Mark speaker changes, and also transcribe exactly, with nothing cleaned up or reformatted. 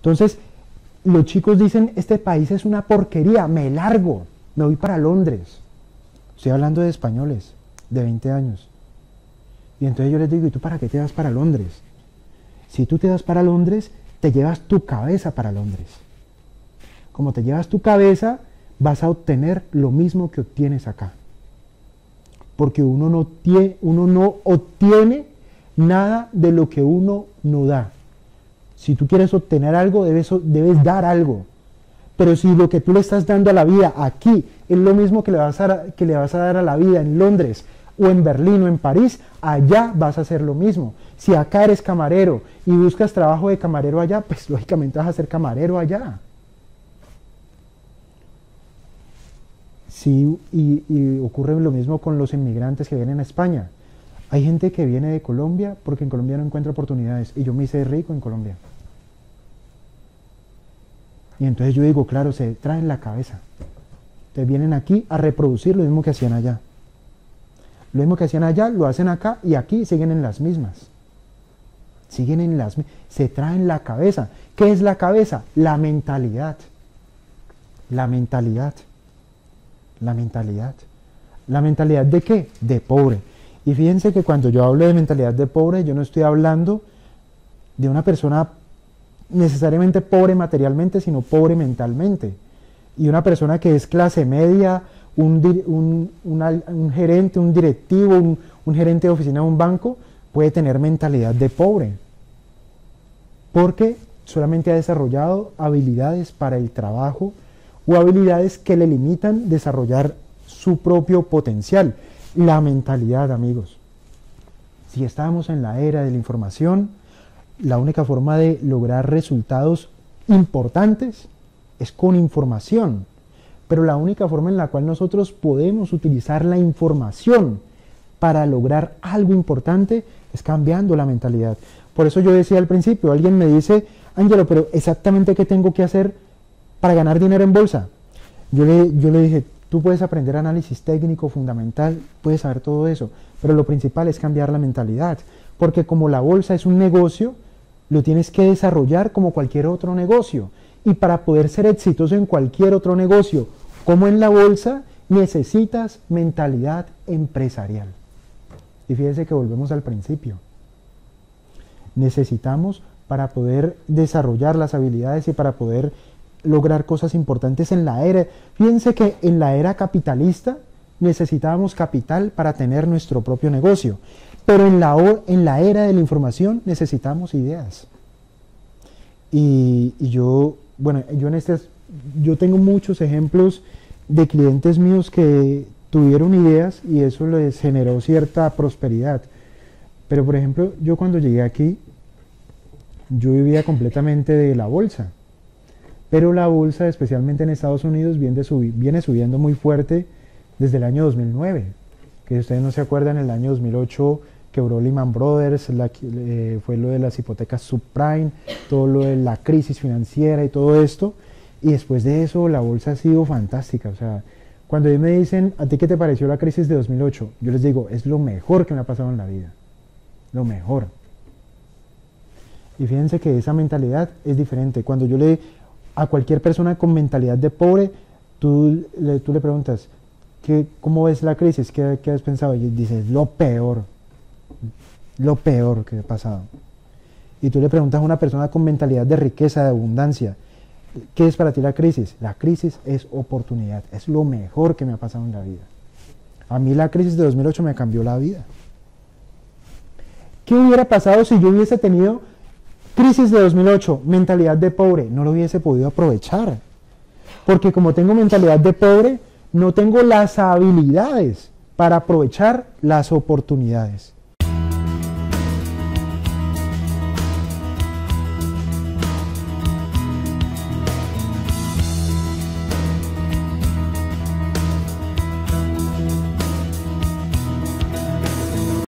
Speaker 1: Entonces, los chicos dicen, este país es una porquería, me largo, me voy para Londres. Estoy hablando de españoles de veinte años. Y entonces yo les digo, ¿y tú para qué te vas para Londres? Si tú te vas para Londres, te llevas tu cabeza para Londres. Como te llevas tu cabeza, vas a obtener lo mismo que obtienes acá. Porque uno no, tiene, uno no obtiene nada de lo que uno no da. Si tú quieres obtener algo, debes, debes dar algo. Pero si lo que tú le estás dando a la vida aquí es lo mismo que le vas a, que le vas a dar a la vida en Londres, o en Berlín, o en París, allá vas a hacer lo mismo. Si acá eres camarero y buscas trabajo de camarero allá, pues lógicamente vas a ser camarero allá. Sí, y, y ocurre lo mismo con los inmigrantes que vienen a España. Hay gente que viene de Colombia porque en Colombia no encuentra oportunidades, y yo me hice rico en Colombia. Y entonces yo digo, claro, se traen la cabeza. Entonces vienen aquí a reproducir lo mismo que hacían allá. Lo mismo que hacían allá, lo hacen acá, y aquí siguen en las mismas. Siguen en las mismas. Se traen la cabeza. ¿Qué es la cabeza? La mentalidad. La mentalidad. La mentalidad. ¿La mentalidad de qué? De pobre. Y fíjense que cuando yo hablo de mentalidad de pobre, yo no estoy hablando de una persona necesariamente pobre materialmente, sino pobre mentalmente. Y una persona que es clase media, un, un, una, un gerente, un directivo, un, un gerente de oficina de un banco, puede tener mentalidad de pobre. Porque solamente ha desarrollado habilidades para el trabajo, o habilidades que le limitan desarrollar su propio potencial. La mentalidad, amigos. Si estamos en la era de la información, la única forma de lograr resultados importantes es con información. Pero la única forma en la cual nosotros podemos utilizar la información para lograr algo importante es cambiando la mentalidad. Por eso yo decía al principio, alguien me dice, Ángelo, pero exactamente qué tengo que hacer para ganar dinero en bolsa. Yo le, yo le dije, tú puedes aprender análisis técnico fundamental, puedes saber todo eso, pero lo principal es cambiar la mentalidad, porque como la bolsa es un negocio, lo tienes que desarrollar como cualquier otro negocio, y para poder ser exitoso en cualquier otro negocio, como en la bolsa, necesitas mentalidad empresarial. Y fíjense que volvemos al principio. Necesitamos, para poder desarrollar las habilidades y para poder lograr cosas importantes en la era. Fíjense que en la era capitalista necesitábamos capital para tener nuestro propio negocio, pero en la, en la era de la información necesitamos ideas. Y, y yo, bueno, yo en este, yo tengo muchos ejemplos de clientes míos que tuvieron ideas y eso les generó cierta prosperidad. Pero por ejemplo, yo cuando llegué aquí, yo vivía completamente de la bolsa. Pero la bolsa, especialmente en Estados Unidos, viene, subi viene subiendo muy fuerte desde el año dos mil nueve. Que si ustedes no se acuerdan, en el año dos mil ocho quebró Lehman Brothers, la, eh, fue lo de las hipotecas subprime, todo lo de la crisis financiera y todo esto. Y después de eso, la bolsa ha sido fantástica. O sea, cuando ellos me dicen, ¿a ti qué te pareció la crisis de dos mil ocho? Yo les digo, es lo mejor que me ha pasado en la vida. Lo mejor. Y fíjense que esa mentalidad es diferente. Cuando yo le... a cualquier persona con mentalidad de pobre, tú le, tú le preguntas, ¿qué, ¿cómo ves la crisis? ¿Qué, qué has pensado? Y dices, lo peor, lo peor que ha pasado. Y tú le preguntas a una persona con mentalidad de riqueza, de abundancia, ¿qué es para ti la crisis? La crisis es oportunidad, es lo mejor que me ha pasado en la vida. A mí la crisis de dos mil ocho me cambió la vida. ¿Qué hubiera pasado si yo hubiese tenido crisis de dos mil ocho, mentalidad de pobre? No lo hubiese podido aprovechar, porque como tengo mentalidad de pobre, no tengo las habilidades para aprovechar las oportunidades.